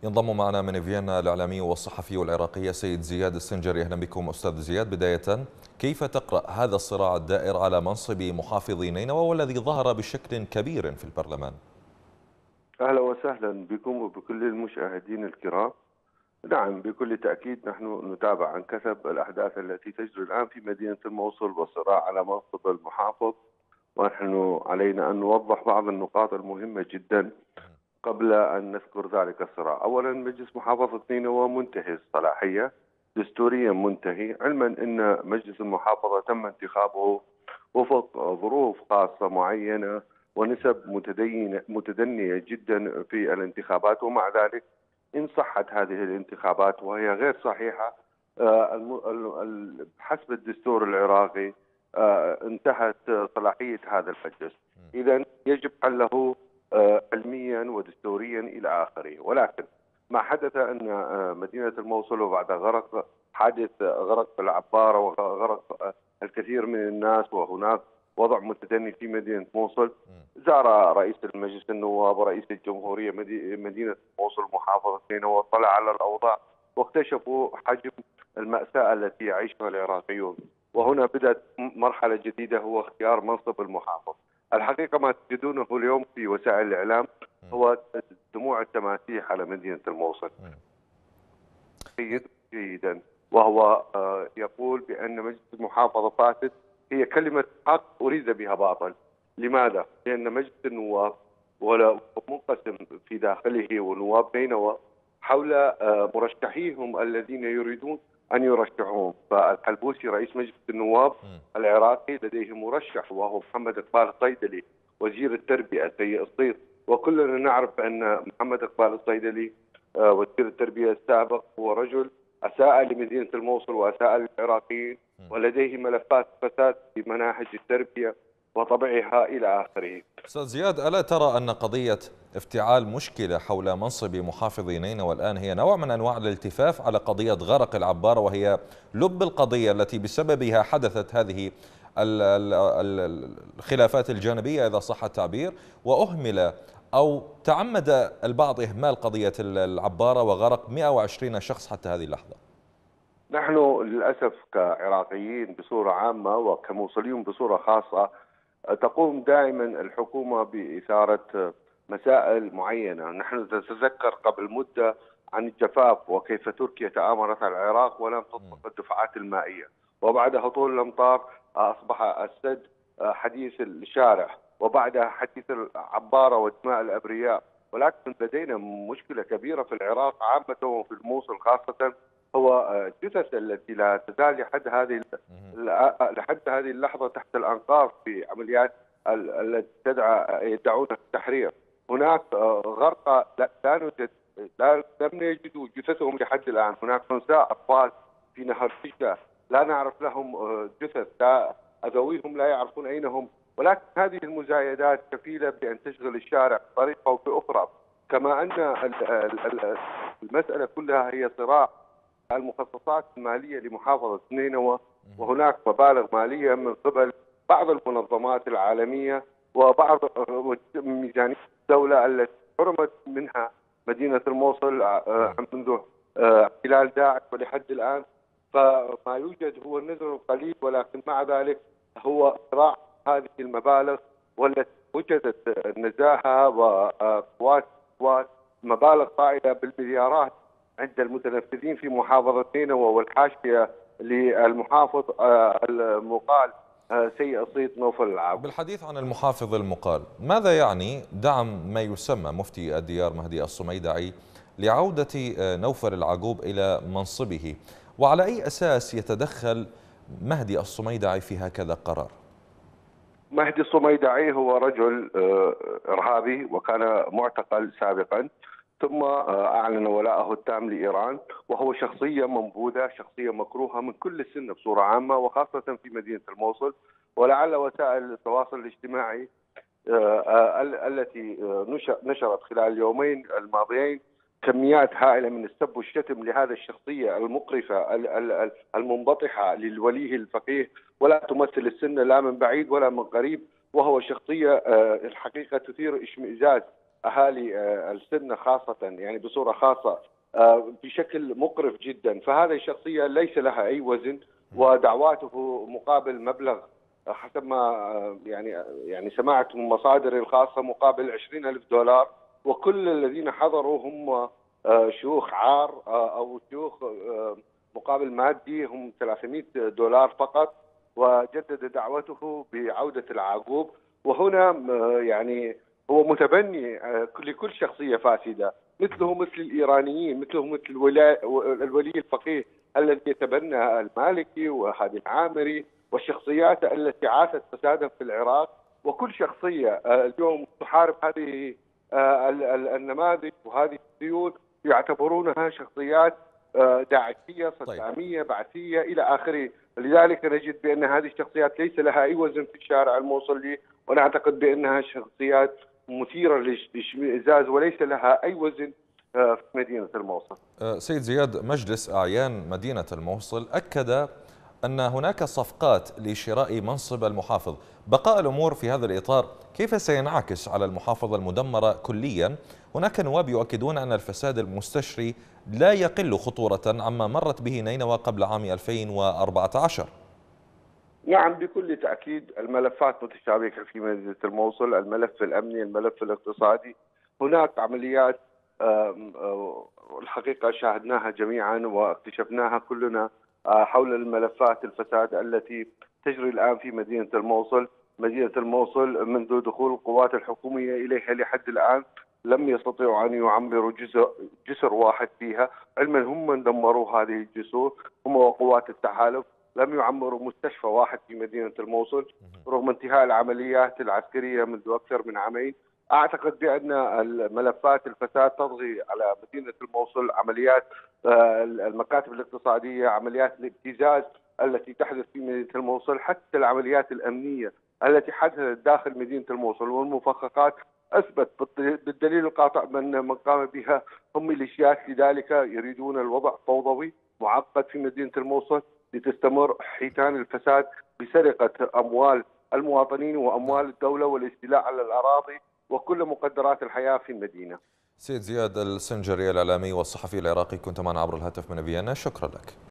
ينضم معنا من فيينا الإعلامي والصحفي العراقي سيد زياد السنجري. أهلا بكم أستاذ زياد. بداية، كيف تقرأ هذا الصراع الدائر على منصب محافظ نينوى والذي ظهر بشكل كبير في البرلمان؟ أهلا وسهلا بكم وبكل المشاهدين الكرام. نعم، بكل تأكيد نحن نتابع عن كثب الأحداث التي تجري الآن في مدينة الموصل والصراع على منصب المحافظ، ونحن علينا أن نوضح بعض النقاط المهمة جدا قبل أن نذكر ذلك الصراع. أولا، مجلس محافظة نينوى منتهي الصلاحية، دستوريا منتهي، علما أن مجلس المحافظة تم انتخابه وفق ظروف خاصة معينة ونسب متدنية جدا في الانتخابات، ومع ذلك إن صحت هذه الانتخابات وهي غير صحيحة حسب الدستور العراقي انتهت صلاحية هذا المجلس. إذا يجب حله علميا ودستوريا إلى آخره. ولكن ما حدث أن مدينة الموصل وبعد حادث غرق العبارة وغرق الكثير من الناس، وهناك وضع متدني في مدينة موصل، زار رئيس المجلس النواب ورئيس الجمهورية مدينة موصل محافظة نينوى وطلع على الأوضاع، واكتشفوا حجم المأساة التي يعيشها العراقيون. وهنا بدأت مرحلة جديدة، هو اختيار منصب المحافظ. الحقيقة ما تجدونه اليوم في وسائل الإعلام هو دموع التماسيح على مدينة الموصل جيدا، وهو يقول بأن مجلس المحافظة فاسد. هي كلمة حق أريد بها باطل. لماذا؟ لأن مجلس النواب ولا منقسم في داخله، ونواب نينوى حول مرشحيهم الذين يريدون أن يرشحوهم. فالحلبوسي رئيس مجلس النواب العراقي لديه مرشح وهو محمد إقبال الصيدلي، وزير التربية سيء الصيت، وكلنا نعرف أن محمد إقبال الصيدلي وزير التربية السابق هو رجل أساء لمدينة الموصل وأساء للعراقيين، ولديه ملفات فساد في مناهج التربية وطبعها إلى آخره. أستاذ زياد، ألا ترى أن قضية افتعال مشكلة حول منصب محافظ نينوى الآن هي نوع من أنواع الالتفاف على قضية غرق العبارة، وهي لب القضية التي بسببها حدثت هذه الخلافات الجانبية إذا صح التعبير، وأهمل أو تعمد البعض إهمال قضية العبارة وغرق 120 شخص حتى هذه اللحظة؟ نحن للأسف كعراقيين بصورة عامة وكموصليون بصورة خاصة تقوم دائما الحكومة بإثارة مسائل معينة. نحن نتذكر قبل مدة عن الجفاف وكيف تركيا تآمرت على العراق ولم تطلق الدفعات المائية، وبعد هطول الأمطار أصبح السد حديث الشارع، وبعدها حديث العبارة ودماء الأبرياء. ولكن لدينا مشكلة كبيرة في العراق عامة وفي الموصل خاصة، هو الجثث التي لا تزال لحد هذه اللحظة تحت الأنقاض في عمليات التي يدعون التحرير. هناك غرقى لا نوجد، لم نجد جثثهم لحد الآن. هناك نساء أطفال في نهر دجلة لا نعرف لهم جثث، لا أذويهم لا يعرفون أين هم. ولكن هذه المزايدات كفيلة بأن تشغل الشارع بطريقة أو بأخرى، كما أن المسألة كلها هي صراع المخصصات المالية لمحافظة نينوى، وهناك مبالغ مالية من قبل بعض المنظمات العالمية وبعض ميزانية الدولة التي حرمت منها مدينة الموصل منذ احتلال داعش ولحد الآن. فما يوجد هو النذر القليل، ولكن مع ذلك هو صراع هذه المبالغ، والتي وجدت النزاهة وقوات مبالغ طائلة بالمليارات عند المتنفذين في محافظة نينوى والحاشية للمحافظ المقال سيء الصيت نوفل العاب. بالحديث عن المحافظ المقال، ماذا يعني دعم ما يسمى مفتي الديار مهدي الصميدعي لعودة نوفل العقوب إلى منصبه؟ وعلى أي أساس يتدخل مهدي الصميدعي في هكذا قرار؟ مهدي الصميدعي هو رجل إرهابي وكان معتقل سابقا، ثم أعلن ولاءه التام لإيران، وهو شخصية منبوذة، شخصية مكروهة من كل السنة بصورة عامة وخاصة في مدينة الموصل. ولعل وسائل التواصل الاجتماعي التي نشرت خلال اليومين الماضيين كميات هائلة من السب والشتم لهذا الشخصية المقرفة المنبطحة للوليه الفقيه، ولا تمثل السنة لا من بعيد ولا من قريب، وهو شخصية الحقيقة تثير اشمئزاز اهالي السنه خاصه، يعني بصوره خاصه بشكل مقرف جدا. فهذه الشخصيه ليس لها اي وزن، ودعواته مقابل مبلغ حسب ما يعني سمعت من مصادري الخاصه مقابل 20,000 دولار، وكل الذين حضروا هم شيوخ عار او شيوخ مقابل مادي هم 300 دولار فقط. وجدد دعوته بعودة العقوب. وهنا يعني هو متبني لكل شخصية فاسدة، مثله مثل الإيرانيين، مثله مثل الولي الفقيه الذي يتبنى المالكي وهادي العامري، والشخصيات التي عاشت فسادا في العراق. وكل شخصية اليوم تحارب هذه النماذج وهذه السيول يعتبرونها شخصيات داعشية صدامية بعثية إلى آخره. لذلك نجد بأن هذه الشخصيات ليس لها أي وزن في الشارع الموصلي، ونعتقد بأنها شخصيات مثيرة للاشمئزاز وليس لها أي وزن في مدينة الموصل. سيد زياد، مجلس أعيان مدينة الموصل أكد أن هناك صفقات لشراء منصب المحافظ. بقاء الأمور في هذا الإطار كيف سينعكس على المحافظة المدمرة كليا؟ هناك نواب يؤكدون أن الفساد المستشري لا يقل خطورة عما مرت به نينوى قبل عام 2014. نعم، بكل تأكيد الملفات متشابكة في مدينة الموصل، الملف الأمني، الملف الاقتصادي. هناك عمليات الحقيقة شاهدناها جميعا واكتشفناها كلنا حول الملفات الفساد التي تجري الآن في مدينة الموصل. مدينة الموصل منذ دخول القوات الحكومية إليها لحد الآن لم يستطيعوا أن يعمروا جسر واحد فيها، علما هم من دمروا هذه الجسور، هم وقوات التحالف. لم يعمروا مستشفى واحد في مدينة الموصل رغم انتهاء العمليات العسكرية منذ أكثر من عامين. أعتقد بأن الملفات الفساد تطغي على مدينة الموصل، عمليات المكاتب الاقتصادية، عمليات الابتزاز التي تحدث في مدينة الموصل، حتى العمليات الأمنية التي حدثت داخل مدينة الموصل والمفخخات أثبت بالدليل القاطع من قام بها هم ميليشيات. لذلك يريدون الوضع فوضوي معقد في مدينة الموصل لتستمر حيتان الفساد بسرقة أموال المواطنين وأموال الدولة والاستيلاء على الأراضي وكل مقدرات الحياة في المدينة. سيد زياد السنجري الإعلامي والصحفي العراقي، كنت معنا عبر الهاتف من فيينا، شكرا لك.